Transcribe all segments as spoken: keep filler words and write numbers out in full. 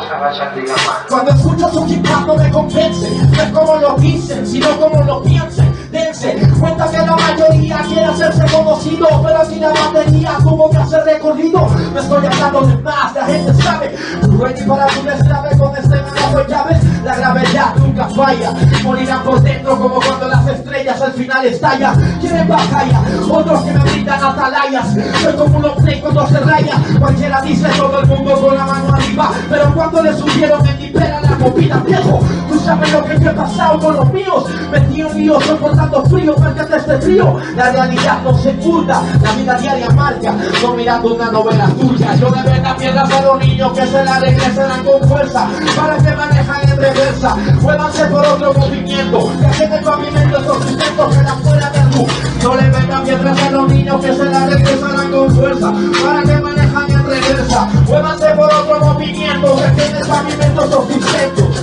cosas vayan de la mano. Cuando escucho su hip hop no me convence, no es como lo dicen, sino como lo piensen. Dense cuenta que la mayoría quiere hacerse conocido, pero si la batería tuvo que hacer recorrido. No estoy hablando de más, la gente sabe. Ready para tu deslave con este manojo de llaves. La gravedad nunca falla, morirán por dentro como cuando las estrellas al final estallan. Quieren batalla, otros que me brindan atalayas. Soy como unos play cuando se raya. Cualquiera dice todo el mundo con la mano arriba, pero cuando le subieron en nipera la movida, viejo. Tú sabes lo que yo he pasado con los míos. Metido en lío, soportando frío, pérgate este frío. La realidad no se oculta, la vida diaria marca. No mirando una novela tuya. Yo le venga piedras a los niños que se la regresarán con fuerza, para que manejan en reversa. Muévanse por otro movimiento, que hacen el pavimento esos inventos que dan fuera de luz. No le vengan piedras a los niños que se la regresarán con fuerza, para que manejan en reversa. Muévanse por otro movimiento, que hacen el pavimento esos inventos.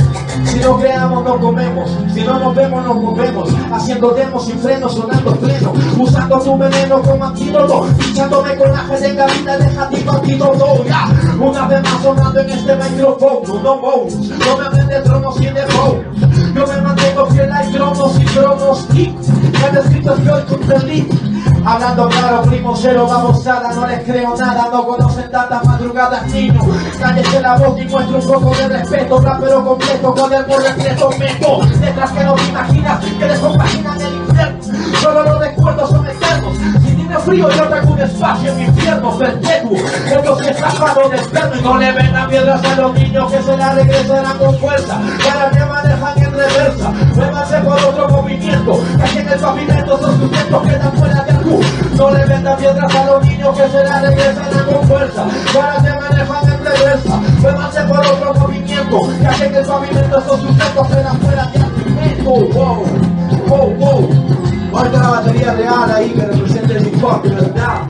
Si no creamos no comemos, si no nos vemos nos movemos, haciendo demos sin freno, sonando pleno, usando tu veneno como antídoto, pinchándome con la de cabina de jatito antídoto, ya. Una vez más sonando en este micrófono, no bones, no me hablen de tronos y de bones. Yo me mantengo fiel al crono sin pronostic, me han escrito es que hoy contra el lead. Hablando claro, primo, cero babosada, no les creo nada, no conocen tantas madrugadas, niño. Cállese la voz y muestra un poco de respeto, rapero completo, con el por respeto meto. Letras que no te imaginas, que descompaginan el infierno. Solo los recuerdos son eternos. Si tiene frío yo tengo un espacio en mi infierno perpetuo. Ellos que escaparon del perno y no le vengan piedras a los niños que se la regresarán con fuerza, para que manejan en reversa. Muévanse por otro movimiento, que aquí en el pavimento esos sujetos quedan fuera de luz. No le vendan piedras a los niños que se la regresarán con fuerza, para que manejan en reversa. Muévanse por otro movimiento, que aquí en el pavimento esos sujetos quedan fuera de argumento. Wow, wow, wow. Falta la batería real ahí que represente el hip hop, ¿verdad?